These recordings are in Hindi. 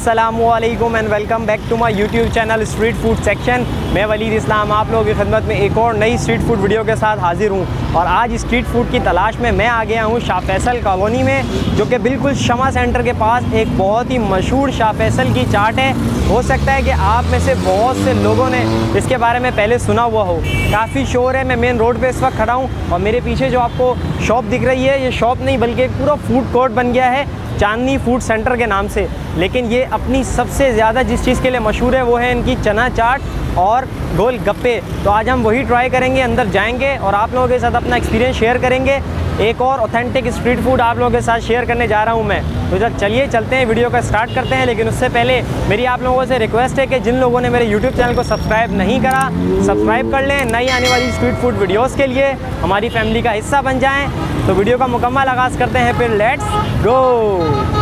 अस्सलामुअलैकुम and welcome back to my YouTube channel street food section. मैं वलीद इस्लाम आप लोगों की खिदमत में एक और नई स्ट्रीट फूड वीडियो के साथ हाजिर हूं। और आज स्ट्रीट फूड की तलाश में मैं आ गया हूं शाह फैसल कॉलोनी में, जो कि बिल्कुल शमा सेंटर के पास एक बहुत ही मशहूर शाह फैसल की चाट है। हो सकता है कि आप में से बहुत से लोगों ने इसके बारे में पहले सुना हुआ हो। काफ़ी शोर है। मैं मेन रोड पे इस वक्त खड़ा हूँ और मेरे पीछे जो आपको शॉप दिख रही है, ये शॉप नहीं बल्कि एक पूरा फूड कोर्ट बन गया है चांदनी फूड सेंटर के नाम से। लेकिन ये अपनी सबसे ज़्यादा जिस चीज़ के लिए मशहूर है वो है इनकी चना चाट और गोल गप्पे। तो आज हम वही ट्राई करेंगे, अंदर जाएंगे और आप लोगों के साथ अपना एक्सपीरियंस शेयर करेंगे। एक और ऑथेंटिक स्ट्रीट फूड आप लोगों के साथ शेयर करने जा रहा हूं मैं। तो जब चलिए चलते हैं, वीडियो का स्टार्ट करते हैं। लेकिन उससे पहले मेरी आप लोगों से रिक्वेस्ट है कि जिन लोगों ने मेरे यूट्यूब चैनल को सब्सक्राइब नहीं करा, सब्सक्राइब कर लें। नई आने वाली स्ट्रीट फूड वीडियोज़ के लिए हमारी फैमिली का हिस्सा बन जाएँ। तो वीडियो का मुकम्मल आगाज़ करते हैं, फिर let's go.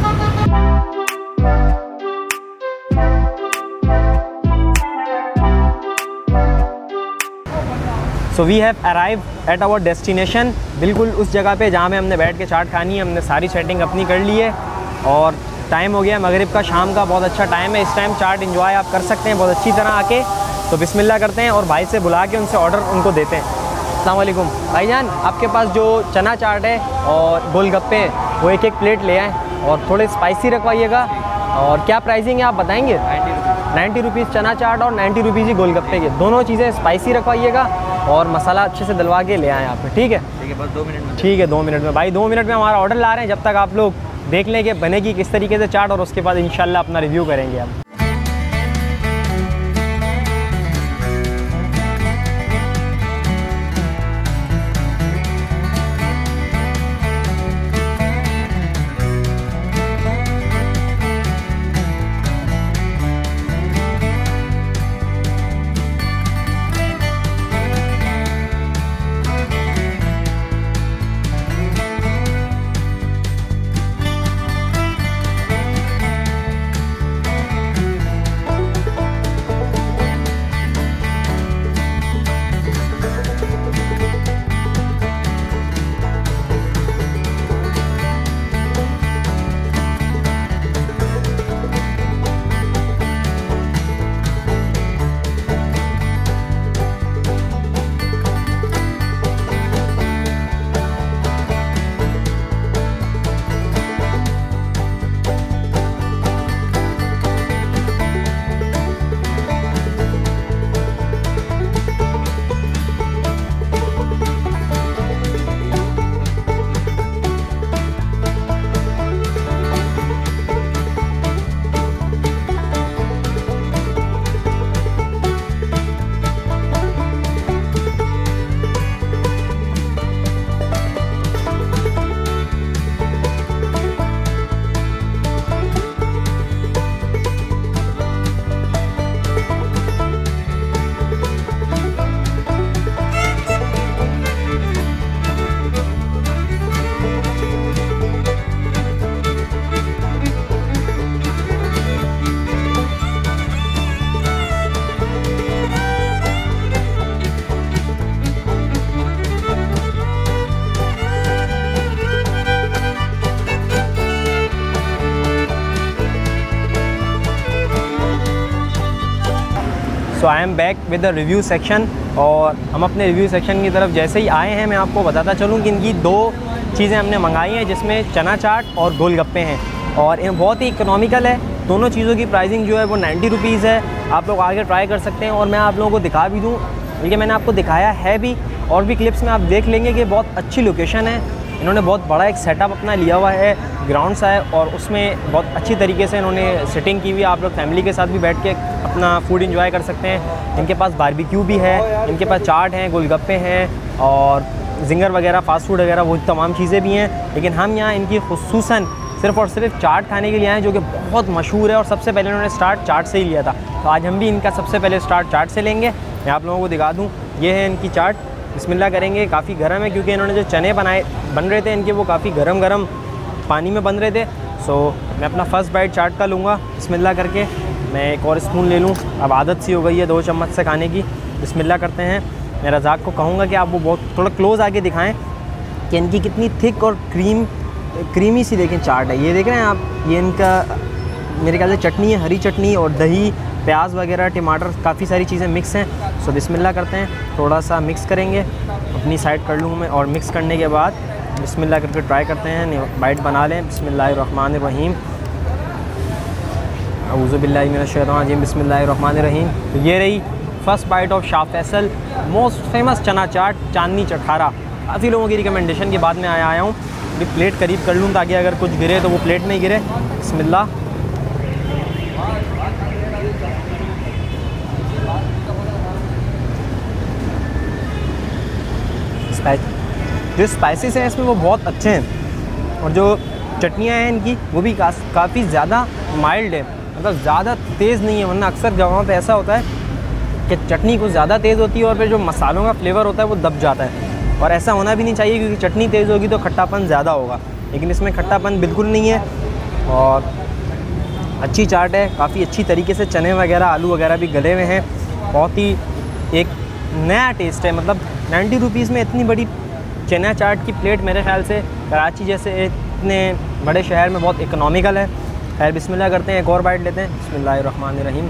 So we have arrive at our destination, बिल्कुल उस जगह पे जहाँ पे हमने बैठ के चाट खानी है। हमने सारी सेटिंग अपनी कर ली है और टाइम हो गया मगरिब का, शाम का बहुत अच्छा टाइम है। इस टाइम चाट एंजॉय आप कर सकते हैं बहुत अच्छी तरह आके। तो बिस्मिल्लाह करते हैं और भाई से बुला के उनसे ऑर्डर उनको देते हैं। अस्सलाम वालेकुम भाईजान, आपके पास जो चना चाट है और गोलगप्पे हैं वो एक एक प्लेट ले आएँ और थोड़े स्पाइसी रखवाइएगा। और क्या प्राइसिंग है आप बताएँगे? 90 रुपीज़ चना चाट और 90 रुपीज़ ही गोलगप्पे के। दोनों चीज़ें स्पाइसी रखवाइएगा और मसाला अच्छे से डलवा के ले आएँ आप। ठीक है बस 2 मिनट में। ठीक है 2 मिनट में भाई, 2 मिनट में हमारा ऑर्डर ला रहे हैं। जब तक आप लोग देख लें कि बनेगी किस तरीके से चाट और उसके बाद इंशाल्लाह अपना रिव्यू करेंगे आप। So I am back with the review section और हम अपने रिव्यू सेक्शन की तरफ जैसे ही आए हैं मैं आपको बताता चलूँ कि इनकी 2 चीज़ें हमने मंगाई हैं, जिसमें चना चाट और गोलगप्पे हैं। और ये बहुत ही इकोनॉमिकल है। दोनों चीज़ों की प्राइसिंग जो है वो 90 रुपीज़ है। आप लोग आगे ट्राई कर सकते हैं और मैं आप लोगों को दिखा भी दूँ, बल्कि मैंने आपको दिखाया है भी और भी क्लिप्स में आप देख लेंगे कि बहुत अच्छी लोकेशन है। इन्होंने बहुत बड़ा एक सेटअप अपना लिया हुआ है, ग्राउंड सा है और उसमें बहुत अच्छी तरीके से इन्होंने सिटिंग की हुई है। आप लोग फैमिली के साथ भी बैठ के अपना फूड एंजॉय कर सकते हैं। इनके पास बारबेक्यू भी है, इनके पास चाट हैं, गोलगप्पे हैं और जिंगर वगैरह, फास्ट फूड वगैरह, वो तमाम चीज़ें भी हैं। लेकिन हम यहाँ इनकी खुसूसन सिर्फ़ और सिर्फ चाट खाने के लिए आए, जो कि बहुत मशहूर है और सबसे पहले इन्होंने स्टार्ट चाट से ही लिया था। तो आज हम भी इनका सबसे पहले स्टार्ट चाट से लेंगे। मैं आप लोगों को दिखा दूँ, ये है इनकी चाट। बिस्मिल्लाह करेंगे। काफ़ी गर्म है क्योंकि इन्होंने जो चने बन रहे थे इनके, वो काफ़ी गरम पानी में बन रहे थे। सो मैं अपना फ़र्स्ट बाइट चाट का लूँगा बिस्मिल्लाह करके। मैं एक और स्पून ले लूँ, अब आदत सी हो गई है 2 चम्मच से खाने की। बिस्मिल्लाह करते हैं। मैं रज़ाक को कहूँगा कि आप वो बहुत थोड़ा क्लोज़ आके दिखाएँ कि इनकी कितनी थिक और क्रीमी सी देखें चाट है। ये देख रहे हैं आप, ये इनका मेरे ख्याल से चटनी है, हरी चटनी और दही, प्याज वगैरह, टमाटर, काफ़ी सारी चीज़ें मिक्स हैं। सो बिस्मिल्लाह करते हैं, थोड़ा सा मिक्स करेंगे, अपनी साइड कर लूँ मैं, और मिक्स करने के बाद बिस्मिल्लाह करके ट्राई करते हैं, बाइट बना लें। बिस्मिल्लाहिर्रहमानिर्रहीम, औज़ु बिल्लाहि मिनश्शैतानिर्रजीम, बिस्मिल्लाहिर्रहमानिर्रहीम। तो ये रही first bite of Shah Faisal most famous chana chaat चांदनी चटखारा। काफ़ी लोगों की रिकमेंडेशन के बाद में आया हूँ। अभी प्लेट करीब कर लूँ ताकि अगर कुछ गिरे तो वो प्लेट में ही गिरे। बिस्मिल्लाह। जो स्पाइसेस हैं इसमें वो बहुत अच्छे हैं, और जो चटनियाँ हैं इनकी वो भी काफ़ी ज़्यादा माइल्ड है, मतलब ज़्यादा तेज़ नहीं है। वरना अक्सर जगहों पे ऐसा होता है कि चटनी कुछ ज़्यादा तेज़ होती है और फिर जो मसालों का फ्लेवर होता है वो दब जाता है, और ऐसा होना भी नहीं चाहिए क्योंकि चटनी तेज़ होगी तो खट्टापन ज़्यादा होगा। लेकिन इसमें खट्टापन बिल्कुल नहीं है और अच्छी चाट है। काफ़ी अच्छी तरीके से चने वगैरह, आलू वगैरह भी गले हुए हैं। बहुत ही एक नया टेस्ट है, मतलब 90 रुपीज़ में इतनी बड़ी चना चाट की प्लेट मेरे ख्याल से कराची जैसे इतने बड़े शहर में बहुत इकोनॉमिकल है। खैर बिस्मिल्लाह करते हैं, एक और बाइट लेते हैं। बिस्मिल्लाहिर्रहमानिर्रहीम।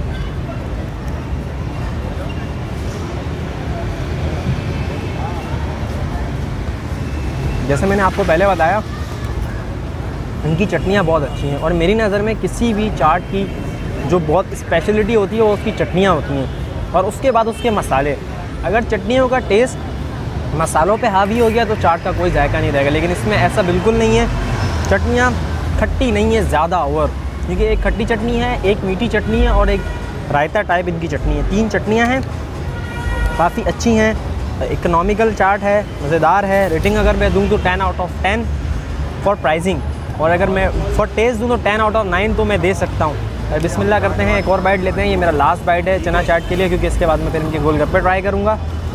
जैसे मैंने आपको पहले बताया, इनकी चटनियाँ बहुत अच्छी हैं, और मेरी नज़र में किसी भी चाट की जो बहुत स्पेशलिटी होती है वो उसकी चटनियाँ होती हैं, और उसके बाद उसके मसाले। अगर चटनियों का टेस्ट मसालों पे हावी हो गया तो चाट का कोई जायका नहीं रहेगा, लेकिन इसमें ऐसा बिल्कुल नहीं है। चटनियाँ खट्टी नहीं है ज़्यादा ओवर, क्योंकि एक खट्टी चटनी है, एक मीठी चटनी है और एक रायता टाइप इनकी चटनी है। 3 चटनियाँ हैं, काफ़ी अच्छी हैं, इकोनॉमिकल चाट है, मज़ेदार है। रेटिंग अगर मैं दूँ तो 10 आउट ऑफ 10 फॉर प्राइसिंग, और अगर मैं फॉर टेस्ट दूँ तो 10 आउट ऑफ 9 तो मैं दे सकता हूँ। बिस्मिल्लाह करते हैं, एक और बाइट लेते हैं। ये मेरा लास्ट बाइट है चना चाट के लिए, क्योंकि इसके बाद मैं फिर इनके गोलगप्पे ट्राई करूँगा।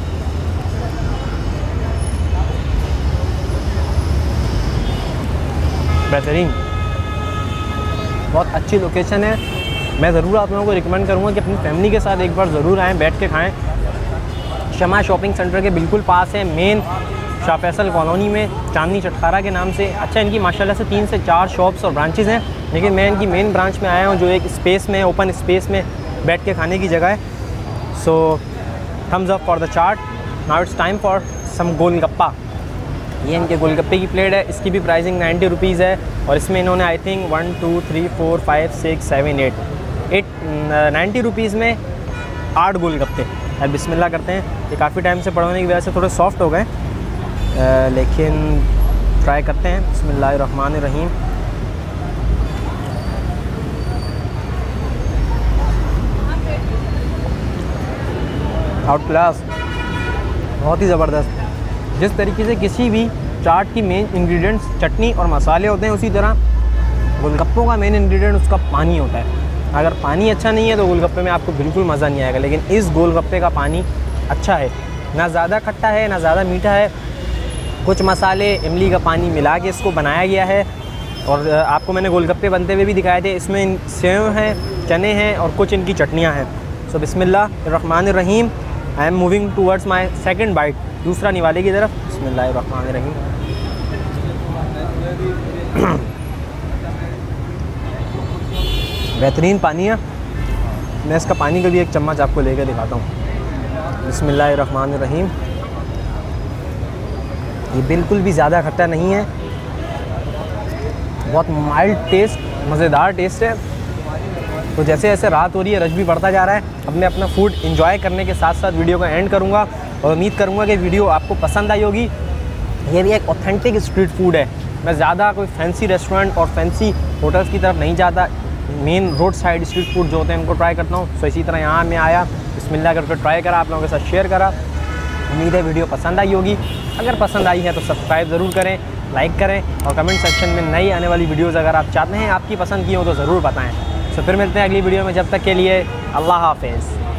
बेहतरीन, बहुत अच्छी लोकेशन है। मैं ज़रूर आप लोगों को रिकमेंड करूँगा कि अपनी फैमिली के साथ एक बार ज़रूर आएँ, बैठ के खाएँ। शमा शॉपिंग सेंटर के बिल्कुल पास है, मेन शाह फैसल कॉलोनी में, चांदनी चटखारा के नाम से। अच्छा, इनकी माशाल्लाह से 3 से 4 शॉप्स और ब्रांचेज़ हैं, लेकिन मैं इनकी मेन ब्रांच में आया हूँ जो एक स्पेस में, ओपन स्पेस में बैठ के खाने की जगह है। So thumbs up for the chaat. Now it's time for some golgappa. ये इनके गोलगप्पे की प्लेट है, इसकी भी प्राइसिंग 90 रुपीज़ है, और इसमें इन्होंने आई थिंक 1 2 3 4 5 6 7 8 90 रुपीज़ में 8 गोलगप्पे। अब बिस्मिल्लाह करते हैं। ये काफ़ी टाइम से पड़ोने की वजह से थोड़े सॉफ्ट हो गए, लेकिन ट्राई करते हैं। बिस्मिल्लाहिर्रहमानिर्रहीम। आउट क्लास, बहुत ही ज़बरदस्त। जिस तरीके से किसी भी चाट की मेन इंग्रेडिएंट्स चटनी और मसाले होते हैं, उसी तरह गोलगप्पों का मेन इंग्रेडिएंट उसका पानी होता है। अगर पानी अच्छा नहीं है तो गोलगप्पे में आपको बिल्कुल मज़ा नहीं आएगा, लेकिन इस गोलगप्पे का पानी अच्छा है, ना ज़्यादा खट्टा है ना ज़्यादा मीठा है। कुछ मसाले, इमली का पानी मिला के इसको बनाया गया है, और आपको मैंने गोलगप्पे बनते हुए भी दिखाए थे। इसमें सेव हैं, चने हैं और कुछ इनकी चटनियाँ हैं। सो बिस्मिल्लाहिर्रहमानिर्रहीम। I am moving towards my second bite, दूसरा निवाले की तरफ। बिस्मिल्लाहिर्रहमानिर्रहीम। बेहतरीन पानी है। मैं इसका पानी का भी एक चम्मच आपको लेकर दिखाता हूँ। बिस्मिल्लाहिर्रहमानिर्रहीम। ये बिल्कुल भी ज़्यादा खट्टा नहीं है, बहुत माइल्ड टेस्ट, मज़ेदार टेस्ट है। तो जैसे जैसे रात हो रही है, रश भी बढ़ता जा रहा है, अब मैं अपना फूड एंजॉय करने के साथ साथ वीडियो को एंड करूँगा, और उम्मीद करूँगा कि वीडियो आपको पसंद आई होगी। ये भी एक ऑथेंटिक स्ट्रीट फूड है। मैं ज़्यादा कोई फैंसी रेस्टोरेंट और फैंसी होटल्स की तरफ नहीं जाता, main road side street food जो होते हैं उनको ट्राई करता हूँ। सो इसी तरह यहाँ मैं आया, बिस्मिल्लाह करके ट्राई करा, आप लोगों के साथ शेयर करा। उम्मीद है वीडियो पसंद आई होगी। अगर पसंद आई है तो सब्सक्राइब ज़रूर करें, लाइक करें, और कमेंट सेक्शन में नई आने वाली वीडियोज़ अगर आप चाहते हैं आपकी पसंद की हो तो ज़रूर बताएँ। तो फिर मिलते हैं अगली वीडियो में, जब तक के लिए अल्लाह हाफ़िज़।